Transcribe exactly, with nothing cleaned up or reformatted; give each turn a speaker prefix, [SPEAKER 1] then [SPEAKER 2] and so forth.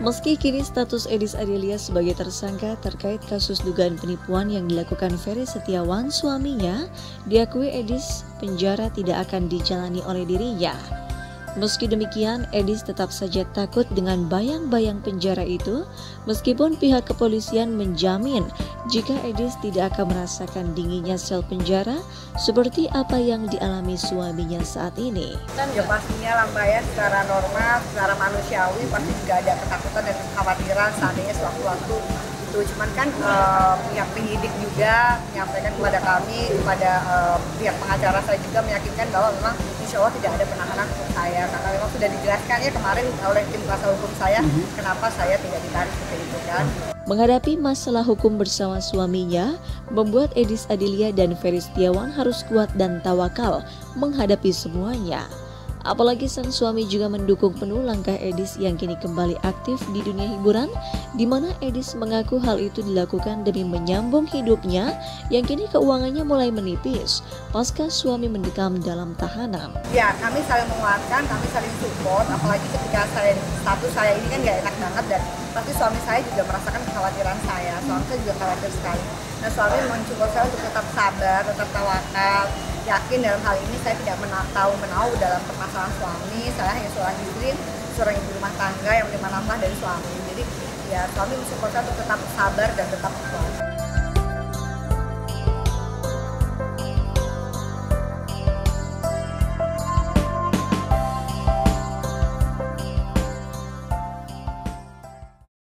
[SPEAKER 1] Meski kini status Edis Adelia sebagai tersangka terkait kasus dugaan penipuan yang dilakukan Ferry Setiawan, suaminya, diakui Edis penjara tidak akan dijalani oleh dirinya. Meski demikian, Edis tetap saja takut dengan bayang-bayang penjara itu, meskipun pihak kepolisian menjamin jika Edis tidak akan merasakan dinginnya sel penjara seperti apa yang dialami suaminya saat ini.
[SPEAKER 2] Ya pastinya lah Mbak ya, secara normal, secara manusiawi pasti juga ada ketakutan dan kekhawatiran seandainya sewaktu-waktu itu. Cuman kan uh, pihak penyidik juga menyampaikan kepada kami, kepada uh, pihak pengacara saya juga meyakinkan bahwa memang insya Allah tidak ada penahanan untuk saya, karena memang sudah dijelaskan ya kemarin oleh tim kuasa hukum saya kenapa saya tidak ditarik seperti itu kan.
[SPEAKER 1] Menghadapi masalah hukum bersama suaminya, membuat Edis Adelia dan Ferry Setiawan harus kuat dan tawakal menghadapi semuanya. Apalagi sang suami juga mendukung penuh langkah Edis yang kini kembali aktif di dunia hiburan, di mana Edis mengaku hal itu dilakukan demi menyambung hidupnya yang kini keuangannya mulai menipis pasca suami mendekam dalam tahanan.
[SPEAKER 2] Ya, kami saling menguatkan, kami saling support, apalagi ketika saya status saya ini kan gak enak banget dan pasti suami saya juga merasakan kekhawatiran saya, suami saya juga khawatir sekali. Nah, suami mencoba saya untuk tetap sabar, tetap tawakal, yakin dalam hal ini saya tidak tahu menau dalam permasalahan suami. Saya hanya seorang istri, seorang ibu rumah tangga yang menerima nafkah dari suami. Jadi ya suami mensupport saya untuk tetap sabar dan tetap kuat.